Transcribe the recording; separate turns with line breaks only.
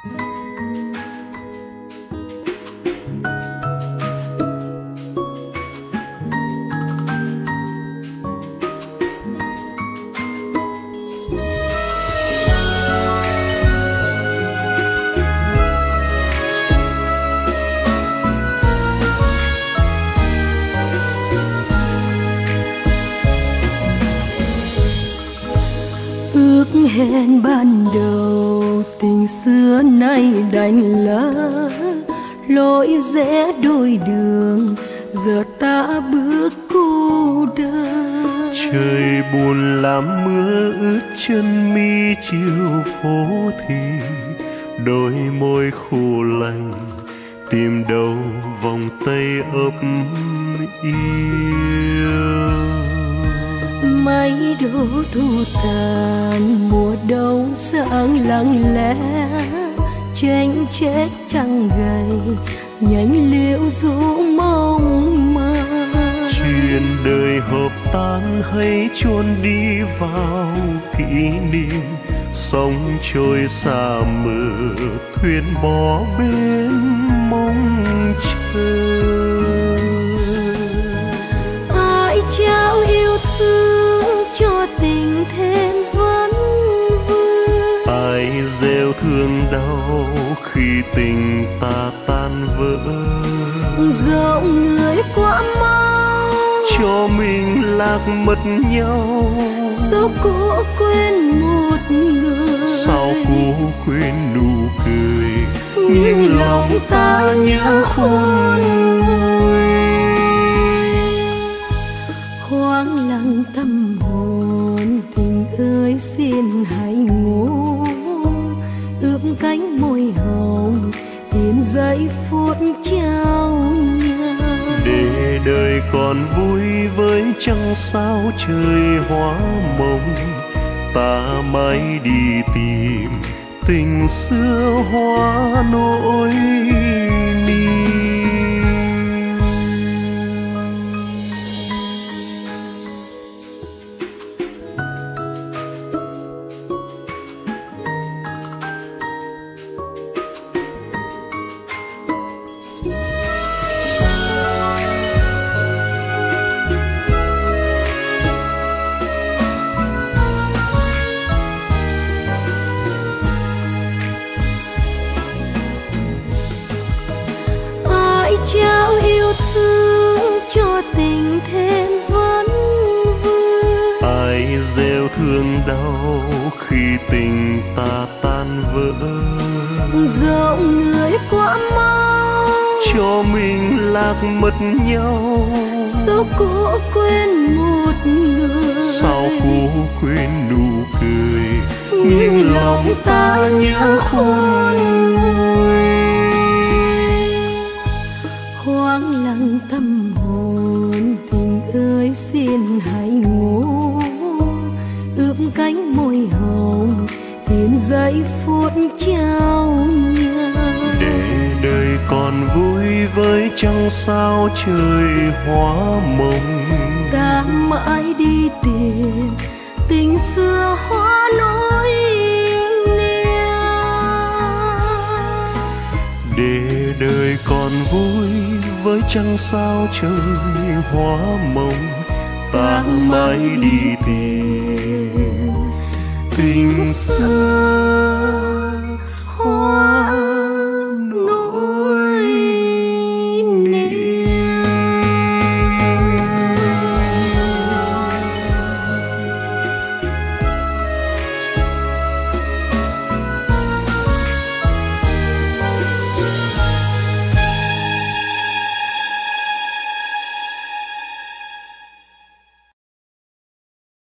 Ước hẹn ban đầu tình xưa nay đành lỡ, lối rẽ đôi đường giờ ta bước cô đơn.
Trời buồn làm mưa ướt chân mi chiều phố thì đôi môi khô lành tìm đâu vòng tay ấp yêu.
Mấy đổ thu tàn mùa đông sáng lặng lẽ, tranh chết trăng gầy nhánh liễu rũ mong mơ.
Chuyện đời hợp tan hay chôn đi vào kỷ niệm, sóng trôi xa mờ thuyền bỏ bên mong chờ.
Ai trao yêu thương cho tình thêm vấn vương,
ai gieo thương đau khi tình ta tan vỡ.
dẫu người quá mau
cho mình lạc mất nhau,
sao cố quên một người,
sao cố quên nụ cười, nhưng lòng ta nhớ khôn nguôi.
Hoang lặng tâm hồn tình ơi xin hãy ngủ, ướp cánh môi hồng tìm giây phút trao nhau.
Để đời còn vui với trăng sao trời hóa mộng, ta mãi đi tìm tình xưa hóa nỗi niềm.
Trao yêu thương cho tình thêm vấn vương,
ai gieo thương đau khi tình ta tan vỡ.
dẫu người quá mau
cho mình lạc mất nhau,
sao cố quên một người,
sao cố quên nụ cười, nhưng lòng ta nhớ khôn nguôi.
Hoang lặng tâm hồn tình ơi xin hãy ngủ, ướp cánh môi hồng tìm giây phút trao nhau.
Để đời còn vui với trăng sao trời hóa mộng,
ta mãi đi tìm tình xưa hóa nỗi niềm.
để đời còn vui với trăng sao trời hóa mộng, ta mãi đi tìm tình xưa